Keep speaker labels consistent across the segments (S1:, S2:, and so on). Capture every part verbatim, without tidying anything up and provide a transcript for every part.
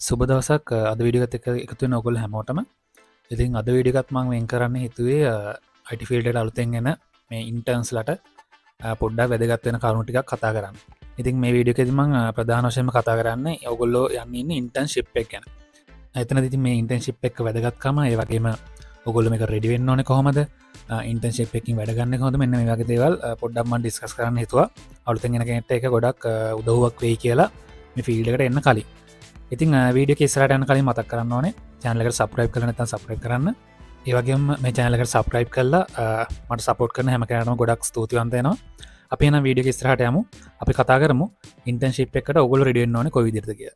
S1: සුබ දවසක් අද වීඩියෝත් එක්ක එකතු වෙන ඔයගොල්ලෝ හැමෝටම. ඉතින් අද වීඩියෝ එකත් මම වෙන් කරන්න හිතුවේ I T field එකට අලුතෙන් එන මේ ඉන්ටර්න්ස්ලට පොඩ්ඩක් වැදගත් වෙන කරුණු ටිකක් කතා කරන්න. ඉතින් මේ වීඩියෝ එකේදී මම ප්‍රධාන වශයෙන්ම කතා කරන්නේ ඔයගොල්ලෝ යන්නේ ඉන්නේ ඉන්ටර්න්ෂිප් එක ගැන. එතනදී ඉතින් මේ ඉන්ටර්න්ෂිප් එක වැදගත්කම ඒ වගේම ඔයගොල්ලෝ මේක රෙඩි වෙන්න ඕනේ කොහොමද? ඉන්ටර්න්ෂිප් එකකින් වැඩ ගන්න කොහොමද? මෙන්න මේ වගේ දේවල් පොඩ්ඩක් මම ඩිස්කස් කරන්න හිතුවා. අලුතෙන් එන කෙනෙක්ට ඒක ගොඩක් උදව්වක් වෙයි කියලා මේ ෆීල්ඩ් එකට එන්න කලින්. ඉතින් වීඩියෝ එක ඉස්සරහට යන කලින් මතක් කරන්න ඕනේ channel එකට subscribe කරලා නැත්නම් subscribe කරන්න. ඒ වගේම මේ channel එකට subscribe කරලා මට support කරන හැම කෙනාටම ගොඩක් ස්තුතිවන්ත වෙනවා. අපි එන වීඩියෝ එක ඉස්සරහට යමු. අපි කතා කරමු internship එකකට ඔයගොල්ලෝ ready වෙන්න ඕනේ කොයි විදිහටද කියලා.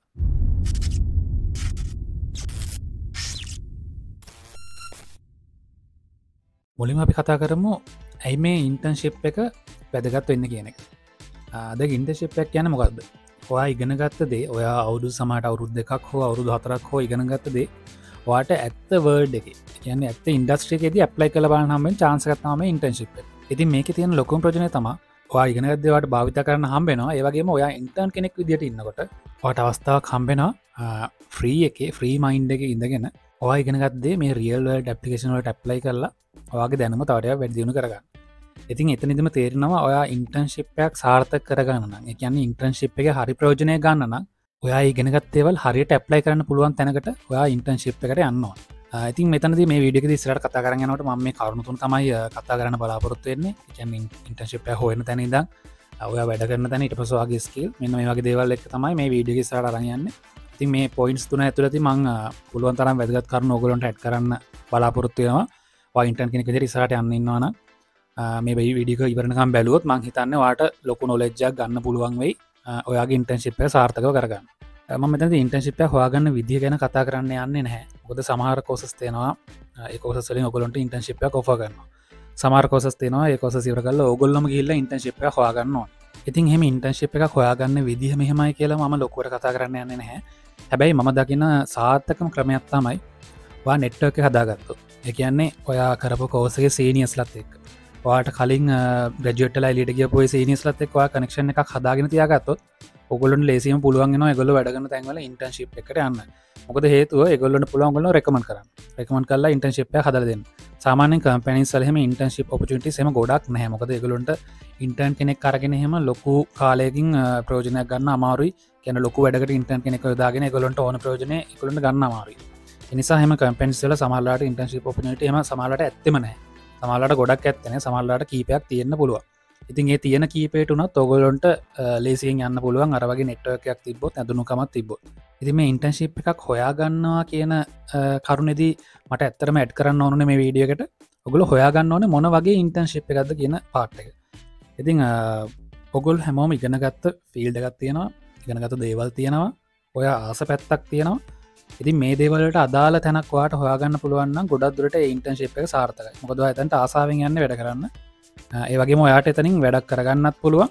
S1: මුලින්ම අපි කතා කරමු ඇයි මේ internship එක වැදගත් වෙන්නේ කියන එක. දැන් internship එක කියන්නේ මොකක්ද? ඔයා ඉගෙන ගත්ත දේ ඔයා අවුරුදු සමහරට අවුරුදු දෙකක් හෝ අවුරුදු හතරක් හෝ ඉගෙන ගත්ත දේ ඔයාට ඇත්ත වර්ල්ඩ් එකේ කියන්නේ ඇත්ත ඉන්ඩස්ට්‍රි එකේදී ඇප්ලයි කරලා බලන්න හම්බෙන chance එකක් තමයි internship එක. ඉතින් මේකේ තියෙන ලොකුම ප්‍රයෝජනය තමයි ඔයා ඉගෙන ගත්ත දේ ඔයාට භාවිත කරන්න හම්බ වෙනවා. ඒ වගේම ඔයා ඉන්ටර්න් කෙනෙක් විදියට ඉන්නකොට ඔයාට අවස්ථාවක් හම්බ වෙනවා ෆ්‍රී එකේ ෆ්‍රී මයින්ඩ් එකේ ඉඳගෙන ඔයා ඉගෙන ගත්ත දේ මේ රියල් වර්ල්ඩ් ඇප්ලිකේෂන් වලට ඇප්ලයි කරලා ඔයාගේ දැනුම තව ටිකක් වැඩි දියුණු කරගන්න. ඉතින් එතනදිම තේරෙනවා ඔයා ඉන්ටර්න්ෂිප් එකක් සාර්ථක කරගන්න නම් ඒ කියන්නේ ඉන්ටර්න්ෂිප් එකේ හරි ප්‍රයෝජනය ගන්න නම් ඔයා ඉගෙනගත් දේවල් හරියට ඇප්ලයි කරන්න පුළුවන් තැනකට ඔයා ඉන්ටර්න්ෂිප් එකට යන්න ඕන. ඉතින් මෙතනදී මේ වීඩියෝ එකේදී ඉස්සරහට කතා කරගෙන යනකොට මම මේ කරුණු තුන තමයි කතා කරන්න බලාපොරොත්තු වෙන්නේ. ඒ කියන්නේ ඉන්ටර්න්ෂිප් එක හොයන තැන ඉඳන් ඔයා වැඩ කරන තැන ඊට පස්සේ ඔයාගේ ස්කිල් මෙන්න මේ වගේ දේවල් එක්ක තමයි මේ වීඩියෝ එක ඉස්සරහට අරන් යන්නේ. ඉතින් මේ පොයින්ට්ස් තුන ඇතුළතදී මම පුළුවන් තරම් වැදගත් කරුණු ඔයගොල්ලන්ට ඇඩ් කරන්න බලාපොරොත්තු වෙනවා. ඔයා ඉන්ටර්න් කෙනෙක් විදිහට ඉස්සරහට යන්න ඉන්නවා නම් මේ වීඩියෝ ඉවරනකම් බැලුවොත් මං හිතන්නේ ඔයාට ලොකු නොලෙජ් එකක් ගන්න පුළුවන් වෙයි ඔයාගේ ඉන්ටර්න්ෂිප් එක සාර්ථකව කරගන්න. මම මෙතනදී ඉන්ටර්න්ෂිප් එක හොයාගන්න විදිය ගැන කතා කරන්න යන්නේ නැහැ. මොකද සමහර කෝසස් තියෙනවා ඒ කෝසස් වලින් ඔයගොල්ලන්ට ඉන්ටර්න්ෂිප් එකක් ඔෆර් කරනවා. සමහර කෝසස් තියෙනවා ඒ කෝසස් ඉවර කරලා ඕගොල්ලොම ගිහිල්ලා ඉන්ටර්න්ෂිප් එකක් හොයාගන්න ඕනේ. ඉතින් එහෙම ඉන්ටර්න්ෂිප් එකක් හොයාගන්න විදිහ මෙහෙමයි කියලා මම ලොකුවට කතා කරන්න යන්නේ නැහැ. හැබැයි මම දකින සාර්ථකම ක්‍රමයක් තමයි ඔයා නෙට්වර්ක් එක හදාගත්තොත්. ඒ කියන්නේ ඔයා කරපු කෝස් එකේ සීනියර්ස්ලත් එක්ක ඔයාට කලින් ග්‍රැජුවේට් වෙලා එළියට ගියපු ඒ සීනියර්ස්ලත් එක්ක ඔයා කනෙක්ෂන් එකක් හදාගෙන තියාගත්තොත් ඔයගොල්ලොන්ට ලේසියෙන් පුළුවන් වෙනවා ඒගොල්ලෝ වැඩ කරන තැන්වල ඉන්ටර්න්ෂිප් එකට යන්න. මොකද හේතුව ඒගොල්ලොන්ට පුළුවන් ඔයගොල්ලෝ රෙකමන්ඩ් කරන්න. රෙකමන්ඩ් කරලා ඉන්ටර්න්ෂිප් එකක් හදලා දෙන්න. සාමාන්‍යයෙන් කම්පැනිස් වල එහෙම ඉන්ටර්න්ෂිප් ඔපචුනිටිස් එහෙම ගොඩක් නැහැ. මොකද ඒගොල්ලොන්ට ඉන්ටර්න් කෙනෙක් අරගෙන එහෙම ලොකු කාලයකින් ප්‍රයෝජනයක් ගන්න අමාරුයි. කියන්නේ ලොකු වැඩකට ඉන්ටර්න් කෙනෙක් යොදාගෙන ඒගොල්ලොන්ට ඕන ප්‍රයෝජනේ ඒගොල්ලොන්ට ගන්න අමාරුයි. ඒ නිසා එහෙම කම්පැනිස් වල සමහරලාට ඉන්ටර්න්ෂිප් ඔපචුනිටි එහෙම සමහරලාට ඇත්තෙම නැහැ. සමහරලාට ගොඩක් ඇත්තේ නැහැ. සමහරලාට කීපයක් තියෙන්න පුළුවන්. ඉතින් ඒ තියෙන කීපයට උනත් ඔයගොල්ලන්ට ලේසියෙන් යන්න පුළුවන් අර වගේ නෙට්වර්ක් එකක් තිබ්බොත් නැදුණුකමක් තිබ්බොත්. ඉතින් මේ ඉන්ටර්න්ෂිප් එකක් හොයාගන්නවා කියන කරුණේදී මට ඇත්තටම ඇඩ් කරන්න ඕනේ මේ වීඩියෝ එකට. ඔයගොල්ලෝ හොයාගන්න ඕනේ මොන වගේ ඉන්ටර්න්ෂිප් එකක්ද කියන පාර්ට් එක. ඉතින් ඔයගොල්ලෝ හැමෝම ඉගෙනගත්ත ෆීල්ඩ් එකක් තියෙනවා. ඉගෙනගත්ත දේවල් තියෙනවා. ඔය ආස පැත්තක් තියෙනවා. ඉතින් මේ දේවල් වලට අදාළ තැනක් ඔයාට හොයාගන්න පුළුවන් නම් ගොඩක් දුරට ඒ ඉන්ටර්න්ෂිප් එක සාර්ථකයි. මොකද ඔයා එතනට ආසාවෙන් යන්නේ වැඩ කරන්න. ඒ වගේම ඔයාට එතනින් වැඩක් කරගන්නත් පුළුවන්.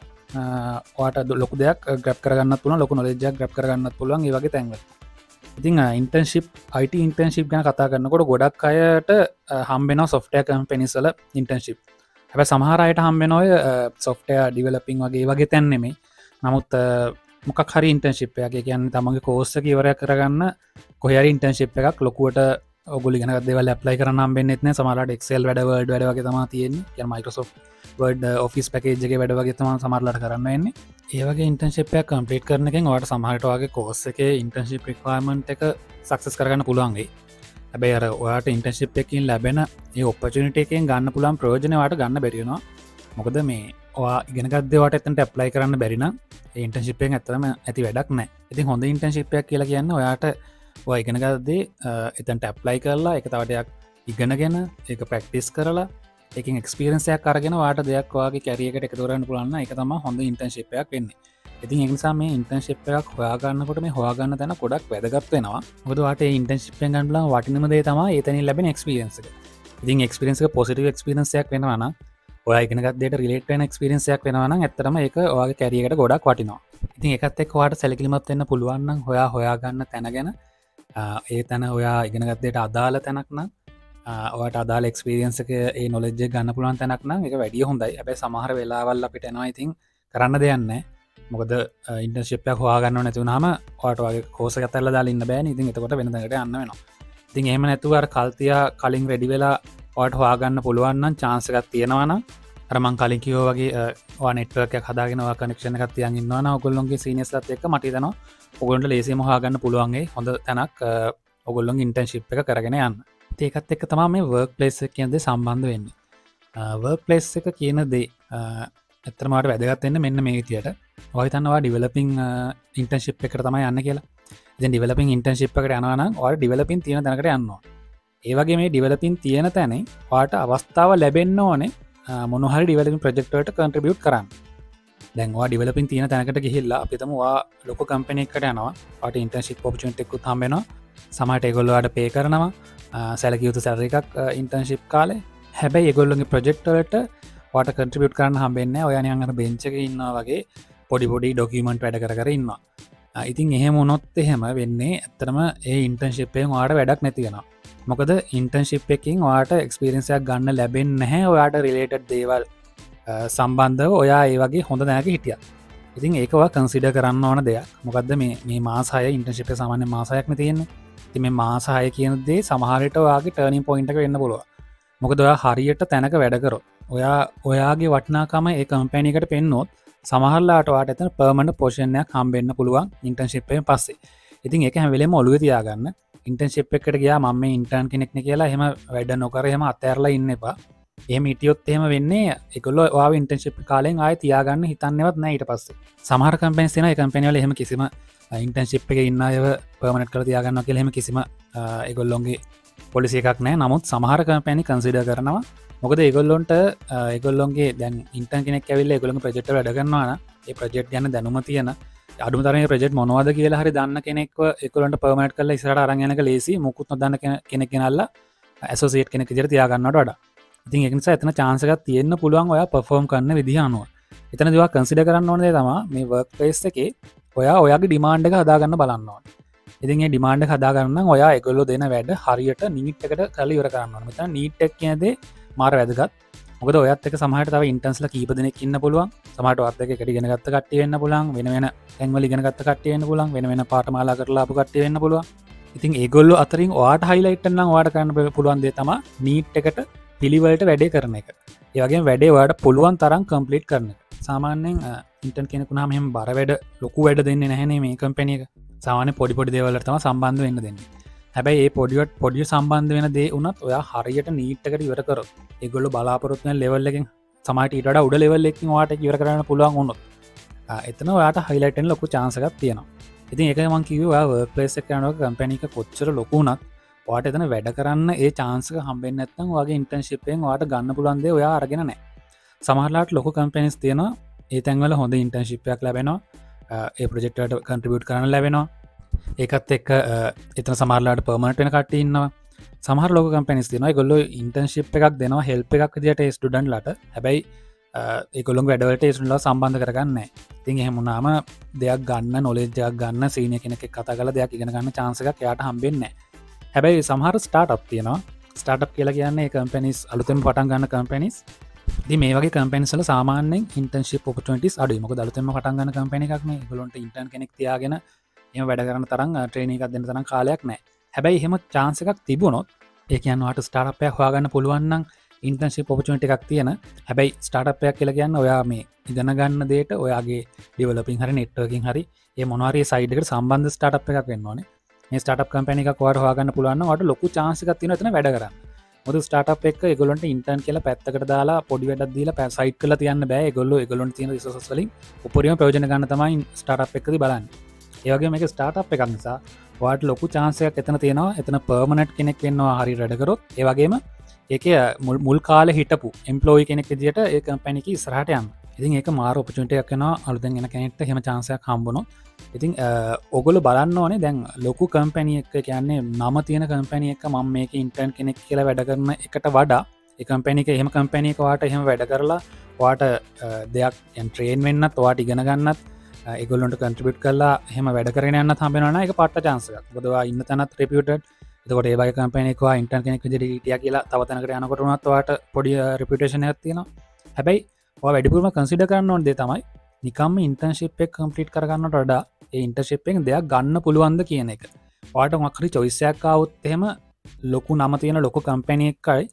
S1: ඔයාට ලොකු දෙයක් ග්‍රැබ් කරගන්නත් පුළුවන්. ලොකු නොලෙජ් එකක් ග්‍රැබ් කරගන්නත් පුළුවන් ඒ වගේ තැන්වල. ඉතින් ඉන්ටර්න්ෂිප් I T ඉන්ටර්න්ෂිප් ගැන කතා කරනකොට ගොඩක් අයට හම්බ වෙනවා software companies වල ඉන්ටර්න්ෂිප්. හැබැයි සමහර අයට හම්බ වෙන ඔය software developing වගේ ඒ වගේ තැන් නෙමෙයි. නමුත් මොකක් හරි ඉන්ටර්න්ෂිප් එකක්. ඒ කියන්නේ තමන්ගේ කෝස් එක ඉවරයක් කරගන්න කොහේ හරි ඉන්ටර්න්ෂිප් එකක් ලොකුවට ඔයගොල්ලෝ ඉගෙන ගන්න දේවල් ඇප්ලයි කරන්න හම්බෙන්නේ නැහැ. සමහරවිට Excel වැඩ Word වැඩ වගේ තමයි තියෙන්නේ. කියන්නේ Microsoft Word Office package එකේ වැඩ වගේ තමයි සමහරලාට කරන්න වෙන්නේ. ඒ වගේ ඉන්ටර්න්ෂිප් එකක් කම්ප්ලීට් කරන එකෙන් ඔයාලට සමහරට ඔයාගේ කෝස් එකේ ඉන්ටර්න්ෂිප් රික්වයර්මන්ට් එක සක්සස් කරගන්න පුළුවන් වෙයි. හැබැයි අර ඔයාට ඉන්ටර්න්ෂිප් එකකින් ලැබෙන ඒ ඔපචුනිටි එකෙන් ගන්න පුළුවන් ප්‍රයෝජන ඔයාට ගන්න බැරි වෙනවා. මොකද මේ ඔයා ඉගෙනගත් දේ ඔයාට එතනට ඇප්ලයි කරන්න බැරි නම් ඒ ඉන්ටර්න්ෂිප් එකෙන් ඇත්තටම ඇති වැඩක් නැහැ. ඉතින් හොඳ ඉන්ටර්න්ෂිප් එකක් කියලා කියන්නේ ඔයාට ඔයා ඉගෙනගත් දේ එතනට ඇප්ලයි කරලා ඒක තව ටිකක් ඉගෙනගෙන ඒක ප්‍රැක්ටිස් කරලා ඒකෙන් එක්ස්පීරියන්ස් එකක් අරගෙන ඔයාට දෙයක් ඔයාගේ කැරියර් එකට එකතු කරගන්න පුළුවන් නම් ඒක තමයි හොඳ ඉන්ටර්න්ෂිප් එකක් වෙන්නේ. ඉතින් ඒ නිසා මේ ඉන්ටර්න්ෂිප් එකක් හොයාගන්නකොට මේ හොයාගන්න තැන ගොඩක් වැදගත් වෙනවා. මොකද ඔයාට මේ ඉන්ටර්න්ෂිප් එකෙන් ගන්න පුළුවන් වටිනම දේ තමයි එතනින් ලැබෙන එක්ස්පීරියන්ස් එක. ඉතින් එක්ස්පීරියන්ස් එක පොසිටිව් එක්ස්පීරියන්ස් එකක් වෙනවා නම් ඔයා ඉගෙනගත් දේට රිලේට් වෙන එක්ස්පීරියන්ස් එකක් වෙනවා නම් ඇත්තටම ඒක ඔයාගේ කැරියර් එකට ගොඩක් වටිනවා. ඉතින් ඒකත් එක්ක ඔයාට සැලකිලිමත් වෙන්න පුළුවන් නම් හොයා හොයාගන්න තැන ගැන ඒ තැන ඔයා ඉගෙනගත් දේට අදාළ තැනක් නම් ඔයාට අදාළ එක්ස්පීරියන්ස් එක ඒ නොලෙජ් එක ගන්න පුළුවන් තැනක් නම් ඒක වැඩිය හොඳයි. හැබැයි සමහර වෙලාවල් අපිට එනවා ඉතින් කරන්න දෙයක් නැහැ. මොකද ඉන්ටර්න්ෂිප්යක් හොයාගන්න නැතිවුණාම ඔයාට වගේ කෝස එක අතල්ලා දාලා ඉන්න බෑනේ. ඉතින් එතකොට වෙන තැනකට යන්න වෙනවා. ඉතින් එහෙම නැතුව අර කල්තියා කලින් රෙඩි වෙලා ඔයාට හොයාගන්න පුළුවන් නම් chance එකක් තියෙනවා නම් අර මං කලින් කිව්වා වගේ ඔයා නෙට්වර්ක් එකක් හදාගෙන ඔයා කනෙක්ෂන් එකක් තියන් ඉන්නවා නම් ඔයගොල්ලෝගේ සීනියර්ස්ලාත් එක්ක මට හිතෙනවා ඔයගොල්ලන්ට ලේසියෙන්ම හොයාගන්න පුළුවන් ඒ හොඳ තැනක් ඔයගොල්ලෝගේ ඉන්ටර්න්ෂිප් එක කරගෙන යන්න. ඉතින් ඒකත් එක්ක තමයි මේ වර්ක් ප්ලේස් එක කියන දේ සම්බන්ධ වෙන්නේ. වර්ක් ප්ලේස් එක කියන දේ ඇත්තටම ඔයාලට වැදගත් වෙන්නේ මෙන්න මේ විදියට. ඔයා හිතනවා ඩිවෙලොපින් ඉන්ටර්න්ෂිප් එකට තමයි යන්න කියලා. ඉතින් ඩිවෙලොපින් ඉන්ටර්න්ෂිප් එකට යනවා නම් ඔයාලා ඩිවෙලොපින් තියෙන තැනකට යන්න ඕනේ. ඒ වගේ මේ ඩිවෙලොපින් තියෙන තැනේ ඔයාට අවස්ථාව ලැබෙන්න ඕනේ මොන හරි ඩිවෙලොපින් ප්‍රොජෙක්ට් වලට කන්ට්‍රිබියුට් කරන්න. දැන් ඔයා ඩිවෙලොපින් තියෙන තැනකට ගිහිල්ලා අපි හිතමු ඔයා ලොකු කම්පැනි එකකට යනවා. ඔයාට ඉන්ටර්න්ෂිප් ඔපචුනිටි එකකුත් හම්බ වෙනවා. සමහරට ඒගොල්ලෝ ඔයාට පේ කරනවා. සැලකිය යුතු සැලරි එකක් ඉන්ටර්න්ෂිප් කාලේ. හැබැයි ඒගොල්ලෝගේ ප්‍රොජෙක්ට් වලට ඔයාට කන්ට්‍රිබියුට් කරන්න හම්බෙන්නේ නැහැ. ඔයා නිකන් අර බෙන්ච් එකේ ඉන්නවා වගේ පොඩි පොඩි ඩොකියුමන්ට් වැඩ කර කර ඉන්නවා. ඉතින් එහෙම වුණොත් එහෙම වෙන්නේ ඇත්තටම ඒ ඉන්ටර්න්ෂිප් එකෙන් ඔයාට වැඩක් නැති වෙනවා. මොකද ඉන්ටර්න්ෂිප් එකකින් ඔයාට එක්ස්පීරියන්ස් එකක් ගන්න ලැබෙන්නේ නැහැ. ඔයාට රිලේටඩ් දේවල් සම්බන්ධව ඔයා ඒ වගේ හොඳ තැනක හිටියා. ඉතින් ඒක ඔයා කන්සිඩර් කරන්න ඕන දෙයක්. මොකද්ද මේ මේ මාස හය ඉන්ටර්න්ෂිප් එක සාමාන්‍ය මාස හයක්නේ තියෙන්නේ. ඉතින් මේ මාස හය කියන දේ සමහර විට ඔයාගේ ටර්නින් පොයින්ට් එක වෙන්න පුළුවන්. මොකද ඔයා හරියට තැනක වැඩ කරොත් ඔයා ඔයාගේ වටිනාකම ඒ කම්පැනි එකට පෙන්නොත් සමහරලාට ඔයාට එතන පර්මනන්ට් පොසිෂන් එකක් හම්බෙන්න පුළුවන් ඉන්ටර්න්ෂිප් එකෙන් පස්සේ. ඉතින් ඒක හැම වෙලේම ඔළුවේ තියාගන්න. ඉන්ටර්න්ෂිප් එකකට ගියා මම මේ ඉන්ටර්න් කෙනෙක් නේ කියලා එහෙම වැඩ නොකර එහෙම අතෑරලා ඉන්න එපා. එහෙම හිටියොත් එහෙම වෙන්නේ ඒගොල්ලෝ ඔයාව ඉන්ටර්න්ෂිප් කාලෙන් ආයෙ තියාගන්න හිතන්නේවත් නැහැ ඊට පස්සේ. සමහර කම්පැනිස් තියෙනවා ඒ කම්පැනි වල එහෙම කිසිම ඉන්ටර්න්ෂිප් එකේ ඉන්න අයව පර්මනන්ට් කරලා තියාගන්නවා කියලා එහෙම කිසිම ඒගොල්ලෝගේ පොලිසි එකක් නැහැ. නමුත් සමහර කම්පැනි කන්සිඩර් කරනවා. මොකද ඒගොල්ලොන්ට ඒගොල්ලොන්ගේ දැන් ඉන්ටර්න් කෙනෙක් ඇවිල්ලා ඒගොල්ලෝගේ ප්‍රොජෙක්ට් එක වැඩ කරනවා නම් ඒ ප්‍රොජෙක්ට් ගැන දැනුම තියෙන අඩුම තරමේ ප්‍රොජෙක්ට් මොනවද කියලා හරි දන්න කෙනෙක්ව ඒගොල්ලන්ට පර්මනන්ට් කරලා ඉස්සරහට අරන් යන එක ලේසි. මුකුත් නොදන්න කෙනෙක් ගෙනල්ලා ඇසෝසියේට් කෙනෙක් විදිහට තියාගන්නවට වඩා. ඉතින් ඒක නිසා එතන chance එකක් තියෙන්න පුළුවන් ඔයා perform කරන විදිහ අනුව. එතනදී ඔයා කන්සිඩර් කරන්න ඕන දේ තමයි මේ work place එකේ ඔයා ඔයාගේ demand එක හදාගන්න බලන්න ඕනේ. ඉතින් මේ demand එක හදාගන්න නම් ඔයා ඒගොල්ලෝ දෙන වැඩ හරියට නිමිට් එකට කරලා ඉවර කරන්න ඕනේ. මෙතන නීට් එක කියන දේ මාර වැදගත්. මොකද ඔයත් එක්ක සමහරට තව ඉන්ටර්න්ස්ලා කීප දෙනෙක් ඉන්න පුළුවන්. සමහරට ඔයත් එක්ක එකට ඉගෙන ගත්ත කට්ටිය වෙන්න පුළුවන්. වෙන වෙන තැන්වල ඉගෙන ගත්ත කට්ටිය වෙන්න පුළුවන්. වෙන වෙන පාඨමාලා කරලා ආපු කට්ටිය වෙන්න පුළුවන්. ඉතින් ඒගොල්ලෝ අතරින් ඔයාට හයිලයිට් කරන්න ඔයාට කරන්න පුළුවන් දේ තමයි නීට් එකට පිළිවෙලට වැඩේ කරන එක. ඒ වගේම වැඩේ ඔයාට පුළුවන් තරම් කම්ප්ලීට් කරන එක. සාමාන්‍යයෙන් ඉන්ටර්න් කෙනෙකු නම් එහෙම බර වැඩ ලොකු වැඩ දෙන්නේ නැහැනේ මේ කම්පැනි එක. සාමාන්‍ය පොඩි පොඩි දේවල් වලට තමයි සම්බන්ධ වෙන්න දෙන්නේ. හැබැයි ඒ පොඩියට පොඩිය සම්බන්ධ වෙන දේ වුණත් ඔයා හරියට නීට් එකට ඉවර කරොත් ඒගොල්ලෝ බලාපොරොත්තු වෙන ලෙවල් එකෙන් සමහරට ඊට වඩා උඩ ලෙවල් එකකින් ඔයාට ඉවර කරන්න පුළුවන් වුණොත් එතන ඔයාට හයිලයිට් වෙන්න ලොකු chance එකක් තියෙනවා. ඉතින් ඒකයි මම කිව්වේ ඔයා වර්ක් ප්ලේස් එක යනකොට කම්පැනි එක කොච්චර ලොකු වුණත් ඔයාට එතන වැඩ කරන්න ඒ chance එක හම්බෙන්නේ නැත්නම් ඔයාගේ ඉන්ටර්න්ෂිප් එකෙන් ඔයාට ගන්න පුළුවන් දේ ඔයා අරගෙන නැහැ. සමහරලාට ලොකු කම්පැනිස් තියෙනවා ඒ තැන්වල හොඳ ඉන්ටර්න්ෂිප් එකක් ලැබෙනවා. ඒ ප්‍රොජෙක්ට් වලට කන්ට්‍රිබියුට් කරන්න ලැබෙනවා. ඒකත් එක්ක එතන සමහරලාට පර්මනන්ට් වෙන කට්ටිය ඉන්නවා. සමහර ලොකු කම්පැනිස් තියෙනවා ඒගොල්ලෝ ඉන්ටර්න්ෂිප් එකක් දෙනවා හෙල්ප් එකක් විදියට ඒ ස්ටුඩන්ට්ලාට. හැබැයි ඒගොල්ලෝගේ වැඩවලට ඒ ස්ටුඩන්ට්ලා සම්බන්ධ කරගන්නේ නැහැ. ඉතින් එහෙම වුණාම දෙයක් ගන්න නොලෙජ් එකක් ගන්න සීනියර් කෙනෙක් එක්ක කතා කරලා දෙයක් ඉගෙන ගන්න chance එකක් එයාට හම්බෙන්නේ නැහැ. හැබැයි සමහර ස්ටාර්ට්අප් තියෙනවා. ස්ටාර්ට්අප් කියලා කියන්නේ කම්පැනිස් අලුතෙන් පටන් ගන්න කම්පැනිස්. ඉතින් මේ වගේ කම්පැනිස් වල සාමාන්‍යයෙන් ඉන්ටර්න්ෂිප් ඔපචුනිටිස් අඩුයි. මොකද අලුතෙන්ම පටන් ගන්න කම්පැනි එකක් නේ. ඒගොල්ලන්ට ඉන්ටර්න් කෙනෙක් තියාගෙන එහෙම වැඩ කරන තරම් ට්‍රේනින් එකක් දෙන්න තරම් කාලයක් නැහැ. හැබැයි එහෙම chance එකක් තිබුණොත් ඒ කියන්නේ ඔයාට ස්ටාර්ට්අප් එකක් හොයාගන්න පුළුවන් නම් ඉන්ටර්න්ෂිප් ඔපචුනිටි එකක් තියෙන. හැබැයි ස්ටාර්ට්අප් එකක් කියලා කියන්නේ ඔයා මේ ඉගෙන ගන්න දෙයට ඔයාගේ ඩෙවලොපින් හරි නෙට්වර්කින් හරි ඒ මොනවා හරි සයිඩ් එකට සම්බන්ධ ස්ටාර්ට්අප් එකක් වෙන්න ඕනේ. මේ ස්ටාර්ට්අප් කම්පැනි එකක් ඔයාට හොයාගන්න පුළුවන් නම් ඔයාට ලොකු chance එකක් තියෙනවා එතන වැඩ කරන්න. මොකද ස්ටාර්ට්අප් එක ඒගොල්ලන්ට ඉන්ටර්න් කියලා පැත්තකට දාලා පොඩි වැඩක් දීලා සයිඩ් කරලා තියන්න බෑ. ඒගොල්ලෝ ඒගොල්ලන්ට තියෙන රිසෝසස් වලින් උපරිම ප්‍රයෝජන ගන්න තමයි ස්ටාර්ට්අප් එකකදී බලන්නේ. ඒ වගේම මේක ස්ටාර්ට්අප් එකක් නිසා ඔයාට ලොකු chance එකක් එතන තියෙනවා. එතන පර්මනන්ට් කෙනෙක් වෙන්නවා හරි වැඩ කරොත්. ඒ වගේම ඒකේ මුල් කාලේ හිටපු එම්ප්ලොයි කෙනෙක් විදියට ඒ කම්පැනි එක ඉස්සරහට යන්න. ඉතින් ඒක මාර ඔපචුනිටි එකක් වෙනවා අලුතෙන් එන කෙනෙක්ට එහෙම chance එකක් හම්බුනොත්. ඉතින් ඔයගොල්ලෝ බලන්න ඕනේ දැන් ලොකු කම්පැනි එක කියන්නේ නම තියෙන කම්පැනි එක මම මේකේ ඉන්ටර්න් කෙනෙක් කියලා වැඩ කරන එකට වඩා ඒ කම්පැනි එක එහෙම කම්පැනි එක ඔයාට එහෙම වැඩ කරලා ඔයාට දෙයක් يعني ට්‍රේන් වෙන්නත් ඔයාට ඉගෙන ගන්නත් ඒගොල්ලොන්ට කන්ට්‍රිබියුට් කරලා එහෙම වැඩ කරගෙන යන්නත් හම්බ වෙනවා නම් ඒක පට්ට chance එකක්. මොකද ඔයා ඉන්න තැනත් රෙපියුටඩ්. එතකොට ඒ වගේ කම්පැනි එකක ඔයා ඉන්ටර්න් කෙනෙක් විදිහට හිටියා කියලා තව තැනකට යනකොට උනත් ඔයාට පොඩි රෙපියුටේෂන් එකක් තියෙනවා. හැබැයි ඔයා වැඩිපුරම කන්සිඩර් කරන්න ඕන දේ තමයි නිකම්ම ඉන්ටර්න්ෂිප් එක කම්ප්ලීට් කරගන්නට වඩා ඒ ඉන්ටර්න්ෂිප් එකෙන් දෙයක් ගන්න පුළුවන්ද කියන එක. ඔයාට මොකක් හරි choice එකක් ආවොත් එහෙම ලොකු නම තියෙන ලොකු කම්පැනි එකයි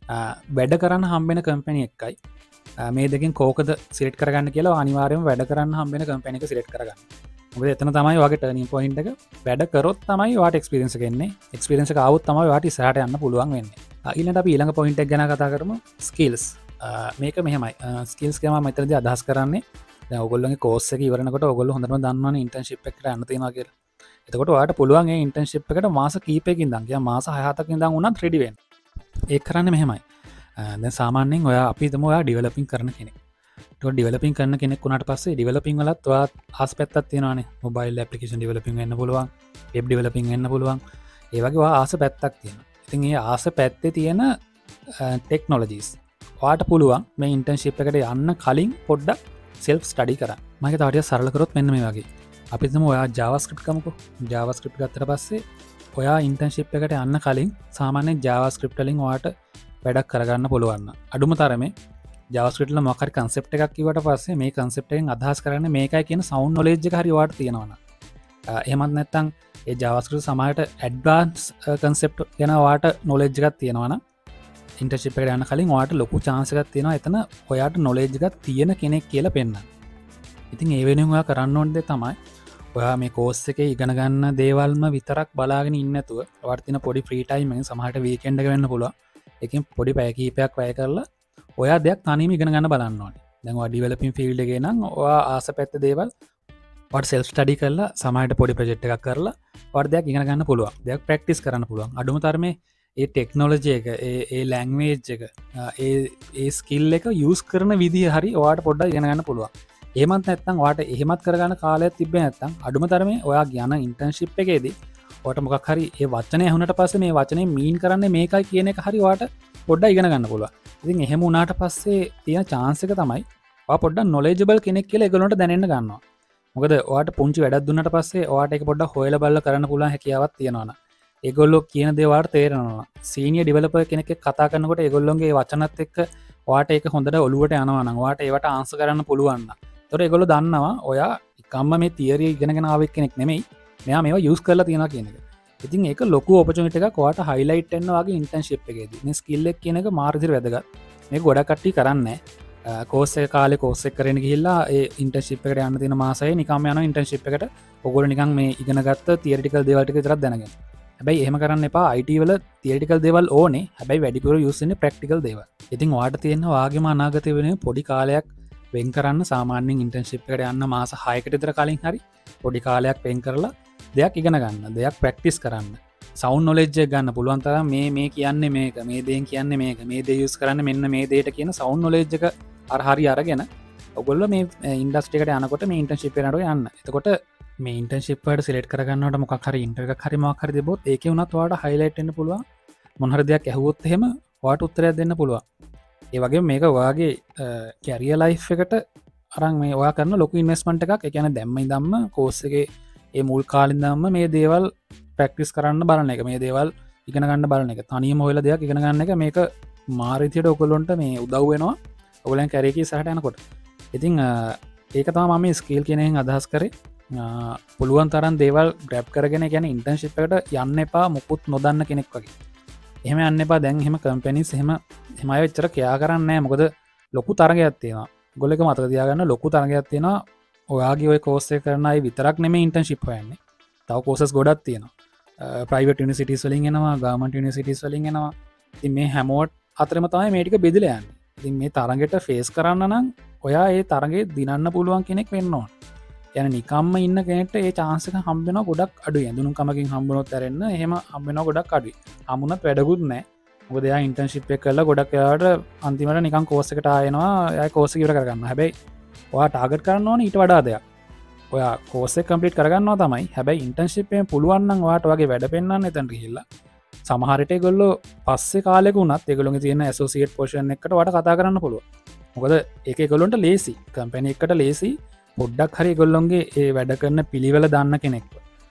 S1: වැඩ කරන්න හම්බෙන කම්පැනි එකයි මේ දෙකින් කෝකද සිලෙක්ට් කරගන්න කියලා අනිවාර්යයෙන්ම වැඩ කරන්න හම්බෙන කම්පැනි එක සිලෙක්ට් කරගන්න. මොකද එතන තමයි ඔයාගේ ටර්නින් පොයින්ට් එක. වැඩ කරොත් තමයි ඔයාට එක්ස්පීරියන්ස් එක එන්නේ. එක්ස්පීරියන්ස් එක ආවොත් තමයි ඔයාට ඉස්සරහට යන්න පුළුවන් වෙන්නේ. ඊළඟට අපි ඊළඟ පොයින්ට් එක ගැන කතා කරමු. ස්කිල්ස්. මේක මෙහෙමයි. ස්කිල්ස් කියම මෙතනදී අදහස් කරන්නේ දැන් ඔයගොල්ලෝගේ කෝස් එක ඉවරනකොට ඔයගොල්ලෝ හොඳටම දන්නවනේ ඉන්ටර්න්ෂිප් එකකට යන්න තියෙනවා කියලා. එතකොට ඔයාට පුළුවන් ඒ ඉන්ටර්න්ෂිප් එකට මාස කීපයකින් ඉඳන් කියන මාස හය හතකින් ඉඳන් උනත් රෙඩි වෙන්න. ඒක කරන්නේ මෙහෙමයි. දැන් සාමාන්‍යයෙන් ඔයා අපි හිතමු ඔයා ඩෙවලොපින් කරන කෙනෙක්. ඒක ඩෙවලොපින් කරන කෙනෙක් වුණාට පස්සේ ඩෙවලොපින් වලත් ඔයා ආස් පැත්තක් තියෙනවානේ. මොබයිල් ඇප්ලිකේෂන් ඩෙවලොපින් වෙන්න පුළුවන්, වෙබ් ඩෙවලොපින් වෙන්න පුළුවන්. ඒ වගේ ඔයා ආස පැත්තක් තියෙනවා. ඉතින් ඒ ආස පැත්තේ තියෙන ටෙක්නොලොජිස් ඔයාට පුළුවන් මේ ඉන්ටර්න්ෂිප් එකට යන්න කලින් පොඩ්ඩක් සෙල්ෆ් ස්ටඩි කරන්න. මම ඒක තව ටිකක් සරල කරොත් මෙන්න මේ වගේ. අපි හිතමු ඔයා JavaScript ගමුකෝ. JavaScript ගත්තට පස්සේ ඔයා ඉන්ටර්න්ෂිප් එකට යන්න කලින් සාමාන්‍යයෙන් JavaScript වලින් ඔයාට වැඩක් කරගන්න පුළුවන්. අඩුම තරමේ JavaScript වල මොකක් හරි concept එකක් කිව්වට පස්සේ මේ concept එකෙන් අදහස් කරන්නේ මේකයි කියන sound knowledge එක හරි ඔයාට තියෙනවනේ. එහෙමත් නැත්නම් ඒ JavaScript සමහරට advanced concept ගැන ඔයාට knowledge එකක් තියෙනවනම් ඉන්ටර්න්ෂිප් එකට යන්න කලින් ඔයාට ලොකු chance එකක් තියෙනවා එතන ඔයාට knowledge එකක් තියෙන කෙනෙක් කියලා පෙන්නන්න. ඉතින් ඒ වෙනුවෙන් ඔයා කරන්න ඕන දේ තමයි ඔයා මේ කෝස් එකේ ඉගෙන ගන්න දේවල්ම විතරක් බලාගෙන ඉන්නේ නැතුව ඔයාට තියෙන පොඩි ෆ්‍රී ටයිම් එකෙන් සමහරට වීකෙන්ඩ් එක වෙන්න පුළුවන්. එකෙන් පොඩි පැය කිහිපයක් වැය කරලා ඔයා දෙයක් තනියම ඉගෙන ගන්න බලන්න ඕනේ. දැන් ඔයා ඩෙවලොපින් ෆීල්ඩ් එකේ නම් ඔයා ආසපැත්ත දේවල් ඔයාට සෙල්ෆ් ස්ටඩි කරලා සමහරට පොඩි ප්‍රොජෙක්ට් එකක් කරලා ඔයාට දෙයක් ඉගෙන ගන්න පුළුවන්. දෙයක් ප්‍රැක්ටිස් කරන්න පුළුවන්. අඩුම තරමේ ඒ ටෙක්නොලොජි එක ඒ ඒ ලැන්ග්වේජ් එක ඒ ඒ ස්කිල් එක යූස් කරන විදිහ හරි ඔයාට පොඩ්ඩක් ඉගෙන ගන්න පුළුවන්. එහෙමත් නැත්නම් ඔයාට එහෙමත් කරගන්න කාලයක් තිබ්බේ නැත්නම් අඩුම තරමේ ඔයා යන ඉන්ටර්න්ෂිප් එකේදී ඔයාට මොකක් හරි ඒ වචනේ ඇහුනට පස්සේ මේ වචනේ මීන් කරන්නේ මේකයි කියන එක හරි ඔයාට පොඩ්ඩක් ඉගෙන ගන්න පුළුවන්. ඉතින් එහෙම වුණාට පස්සේ තියෙන chance එක තමයි ඔයා පොඩ්ඩක් knowledgeable කෙනෙක් කියලා ඒගොල්ලන්ට දැනෙන්න ගන්නවා. මොකද ඔයාට පුංචි වැඩක් දුන්නාට පස්සේ ඔයාට ඒක පොඩ්ඩක් හොයලා බලලා කරන්න පුළුවන් හැකියාවක් තියෙනවනේ. ඒගොල්ලෝ කියන දේ ඔයාට තේරෙනවා. සීනියර් ඩෙවලොපර් කෙනෙක් එක්ක කතා කරනකොට ඒගොල්ලොන්ගේ වචනත් එක්ක ඔයාට ඒක හොඳට ඔලුවට යනවා නම් ඔයාට ඒවට ආන්සර් කරන්න පුළුවන් නම් ඒතකොට ඒගොල්ලෝ දන්නවා ඔයා එකම්ම මේ තියරි ඉගෙනගෙන ආව කෙනෙක් නෙමෙයි. මෙයා මේවා යූස් කරලා තියෙනවා කියන එක. ඉතින් ඒක ලොකු ඔපචුනිටි එකක් ඔයාට හයිලයිට් වෙන්න වගේ ඉන්ටර්න්ෂිප් එකේදී. මේ ස්කිල් එක කියන එක මාර විදිහට වැදගත්. මේක ගොඩක් කට්ටිය කරන්නේ නැහැ. කෝස් එක කාලේ කෝස් එක කරගෙන ගිහිල්ලා ඒ ඉන්ටර්න්ෂිප් එකට යන්න තියෙන මාසයේ නිකම්ම යනවා ඉන්ටර්න්ෂිප් එකට. ඔයගොල්ලෝ නිකන් මේ ඉගෙනගත්ත තියරිටිකල් දේවල් ටික විතරක් දැනගෙන. හැබැයි එහෙම කරන්න එපා. I T වල තියරිටිකල් දේවල් ඕනේ. හැබැයි වැඩිපුර යූස් වෙන්නේ ප්‍රැක්ටිකල් දේවල්. ඉතින් ඔයාට තියෙන වාගේම අනාගතේ වෙන පොඩි කාලයක් වෙන් කරන්න සාමාන්‍යයෙන් ඉන්ටර්න්ෂිප් එකට යන්න මාස හයකට විතර කලින් හරි පොඩි කාලයක් වෙන් කරලා දෙයක් ඉගෙන ගන්න. දෙයක් ප්‍රැක්ටිස් කරන්න. සවුන්ඩ් නොලෙජ් එක ගන්න පුළුවන් තරම් මේ මේ කියන්නේ මේක මේ දේෙන් කියන්නේ මේක මේ දේ යූස් කරන්න මෙන්න මේ දේට කියන සවුන්ඩ් නොලෙජ් එක අර හරි අරගෙන ඔයගොල්ලෝ මේ ඉන්ඩස්ට්‍රි එකට යනකොට මේ ඉන්ටර්න්ෂිප් එකට යන්න. එතකොට මේ ඉන්ටර්න්ෂිප් එකට සිලෙක්ට් කරගන්නකොට මොකක් හරි ඉන්ටර්වයුව එකක් හරි මොකක් හරි දෙබොත් ඒකේ උනත් ඔයාලට හයිලයිට් වෙන්න පුළුවන්. මොන හරි දෙයක් ඇහුවොත් එහෙම ඔයාලට උත්තරයක් දෙන්න පුළුවන්. ඒ වගේම මේක ඔයාගේ කැරියර් ලයිෆ් එකට අරන් මේ ඔයා කරන ලොකු ඉන්වෙස්ට්මන්ට් එකක්. ඒ කියන්නේ දැම්ම ඉඳන්ම කෝස් එකේ ඒ මුල් කාලේ ඉඳන්ම මේ දේවල් ප්‍රැක්ටිස් කරන්න බලන එක. මේ දේවල් ඉගෙන ගන්න බලන එක. තනියම හොයලා දෙයක් ඉගෙන ගන්න එක මේක මාර විදියට ඔයගොල්ලන්ට මේ උදව් වෙනවා. ඔයගොල්ලන් කැරියර් එකේ ඉස්සරහට යනකොට. ඉතින් ඒක තමයි මම මේ ස්කිල් කියන එකෙන් අදහස් කරේ. පුළුවන් තරම් දේවල් ග්‍රැබ් කරගෙන කියන්නේ ඉන්ටර්න්ෂිප් එකට යන්න එපා මුකුත් නොදන්න කෙනෙක් වගේ. එහෙම යන්න එපා. දැන් එහෙම කම්පැනිස් එහෙම එහෙම අය එච්චර කෙයා කරන්නේ නැහැ. මොකද ලොකු තරගයක් තියෙනවා. ඔයගොල්ලෝ එක මතක තියාගන්න ලොකු තරගයක් තියෙනවා. ඔයාගේ ඔය කෝස් එක කරන අය විතරක් නෙමෙයි ඉන්ටර්න්ෂිප් හොයන්නේ. තව කෝසස් ගොඩක් තියෙනවා. ප්‍රයිවට් යුනිවර්සිටිස් වලින් එනවා, ගවර්න්මන්ට් යුනිවර්සිටිස් වලින් එනවා. ඉතින් මේ හැමෝට අතරම තමයි මේ ටික බෙදලා යන්නේ. ඉතින් මේ තරගෙට ෆේස් කරන්න නම් ඔයා ඒ තරගේ දිනන්න පුළුවන් කෙනෙක් වෙන්න ඕන. යන නිකම්ම ඉන්න කෙනෙක්ට ඒ chance එක හම්බ වෙනවා ගොඩක් අඩුයි. ඇඳුම් කමකින් හම්බුනොත් ඇරෙන්න එහෙම හම්බ වෙනවා ගොඩක් අඩුයි. හම්බුනත් වැඩකුත් නැහැ. මොකද එයා ඉන්ටර්න්ෂිප් එක කරලා ගොඩක් එයාට අන්තිමට නිකන් කෝස් එකට ආයෙනවා. එයා කෝස් එක ඉවර කරගන්නවා. හැබැයි ඔයා ටාගට් කරන්න ඕනේ ඊට වඩා දෙයක්. ඔයා කෝස් එක කම්ප්ලීට් කරගන්නවා තමයි. හැබැයි ඉන්ටර්න්ෂිප් එකෙන් පුළුවන් නම් ඔයාට වගේ වැඩ පෙන්නන්න එතනට ගිහිල්ලා සමහර විට ඒගොල්ලෝ පස්සේ කාලෙක උනත් ඒගොල්ලෝගේ තියෙන ඇසෝසියේට් පොසිෂන් එකකට ඔයාට කතා කරන්න පුළුවන්. මොකද ඒක ඒගොල්ලොන්ට ලේසි. කම්පැනි එකකට ලේසි. පොඩ්ඩක් හරි ඒගොල්ලොන්ගේ ඒ වැඩ කරන පිළිවෙල දන්න කෙනෙක්ව.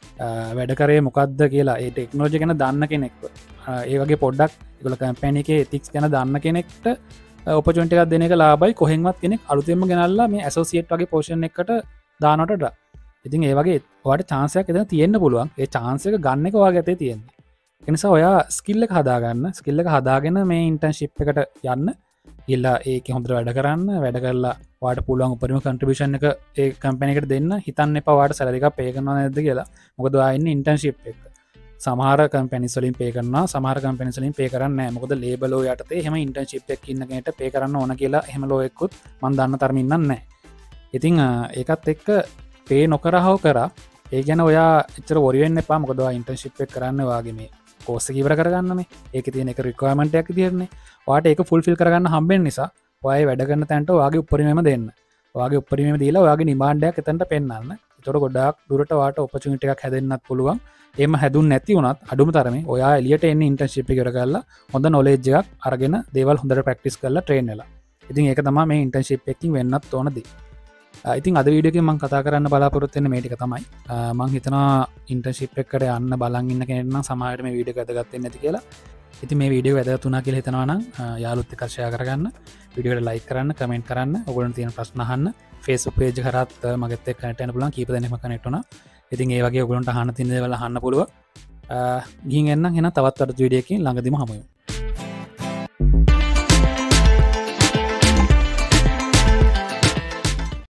S1: වැඩ කරේ මොකක්ද කියලා ඒ ටෙක්නොලොජි ගැන දන්න කෙනෙක්ව. ඒ වගේ පොඩ්ඩක් ඒගොල්ලෝ කම්පැනි එකේ එතික්ස් ගැන දන්න කෙනෙක්ට ඔපචුන්ට එකක් දෙන එක ලාබයි කොහෙන්වත් කෙනෙක් අලුතෙම ගෙනල්ලා මේ ඇසෝසිේට් වගේ පෝෂණ එකට දානොටට ඉතින් ඒවගේ වට චාන්සයක් එද තියෙන්න්න පුළුවන් ඒ චාන්සක ගන්න එක වා ගැතේ තියෙන්නේ එනිසා ඔයා ස්කිල්ල හදාගන්න ස්කිල්ල හදාගෙන මේ ඉන්ටර්න්ශිප් එකට යන්න ඉල්ලා ඒක හොඳර වැඩ කරන්න වැඩ කරලා වාට පුළුවන් උපරිම කන්ට්‍රිබිෂන් එක ඒ කම්පැනිකට දෙන්න හිතන්න එපවාට සැලරික පේකරන ඇද කියලා මොකද අන්න ඉන්ටර්න්ශිප් එක සමහර කම්පැනිස්වලින් පේකරන්න සමහර කම්පැනිස්ලින් පේ කරන්න මොකද ලේබලෝ යටතේ හෙම ඉන්ටර්න්ශිප් එක ඉන්නගට පේ කරන්න ඕන කියලා හෙමලෝෙකුත් මන් දන්න තරමින්නන්න ඉතිං ඒකත් එක්ක පේ නොකරහව කර ඒ ගැන ඔයා එචර ොරියෙන් එපා මොකදවා ඉන්ටර්න්ශිප් එක කරන්න වගේ මේ කෝස්ස කිවර කරගන්න මේ ඒක තියෙන එක රිකවමටයක් තිරන්නේ වාට ඒක ෆුල් ෆිල් කරගන්න හම්බෙන් නිසා ඔය වැඩගන්න තැන්ට වගේ උපරිමම දෙන්න වගේ උපරිම දීලා වගේ නිමාණ්ඩයක් එතැට පෙන්න්න තොර ගොඩක් දුරට වාට ඔපචුනිට එකක් හැදෙන්න්නත් පුළුවන් එම හැදුන් නැති වුණත් අඩුම තරම ඔයා එලියට එන්න ඉන්ටර්ශිපි කරගල්ලා හොඳ නොලේජ්ජයක් අරගෙන දේවල් හොඳට ප්‍රක්ටිස් කරලා ට්‍රේන්ලා ඉතින් ඒක තම මේ ඉන්ටර්ශිප් එකින් වෙන්නත් ඕනදී ඉතින් අද වීඩියක මං කතා කරන්න බලාපොරොත්වෙන මේටික තමයි මං හිතනා ඉන්ටර්ශිප් එකට යන්න බලන්න කෙනන්න සමායට මේ වීඩිය ගතගත්තෙන් නැති කියලා ඉති මේ වීඩියෝ වැද තුනා කියල හිතනවන යාලුත්ත කර්ශය කරගන්න විඩියට ලයි කරන්න කමෙන්ට් කරන්න ඔගලන් තියෙන ප්‍රශ්නහන්න ෆේසු පේජ් කරත් මගත කනටන පුලන් කීප දෙනෙම කනෙට්න ඉතින් ඒවගේ ඔගලන්ට හන්න තිදවල හන්න පුළුව ගින් එන්න එන තවත් වීඩියකින් ළඟදිම හමුයි